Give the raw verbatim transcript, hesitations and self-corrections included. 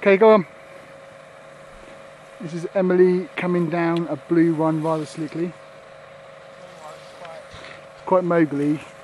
Okay, go on. This is Emily coming down a blue one rather slickly. It's quite mogully.